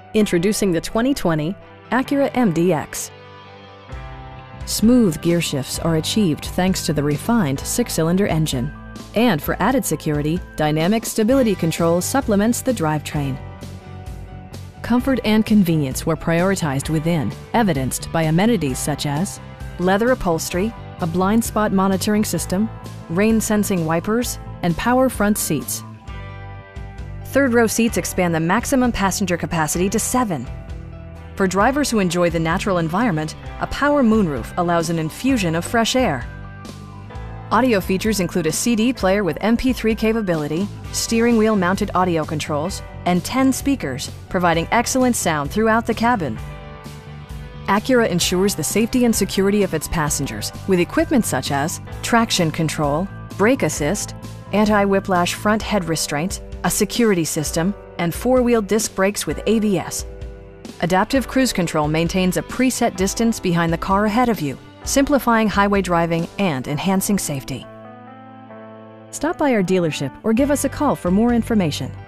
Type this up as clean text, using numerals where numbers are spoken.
Introducing the 2020 Acura MDX. Smooth gear shifts are achieved thanks to the refined 6-cylinder engine. And for added security, dynamic stability control supplements the drivetrain. Comfort and convenience were prioritized within, evidenced by amenities such as leather upholstery, a blind spot monitoring system, rain-sensing wipers, and power front seats. Third-row seats expand the maximum passenger capacity to 7. For drivers who enjoy the natural environment, a power moonroof allows an infusion of fresh air. Audio features include a CD player with MP3 capability, steering wheel mounted audio controls, and 10 speakers, providing excellent sound throughout the cabin. Acura ensures the safety and security of its passengers with equipment such as traction control, brake assist, anti-whiplash front head restraints, a security system, and 4-wheel disc brakes with ABS. Adaptive Cruise Control maintains a preset distance behind the car ahead of you, simplifying highway driving and enhancing safety. Stop by our dealership or give us a call for more information.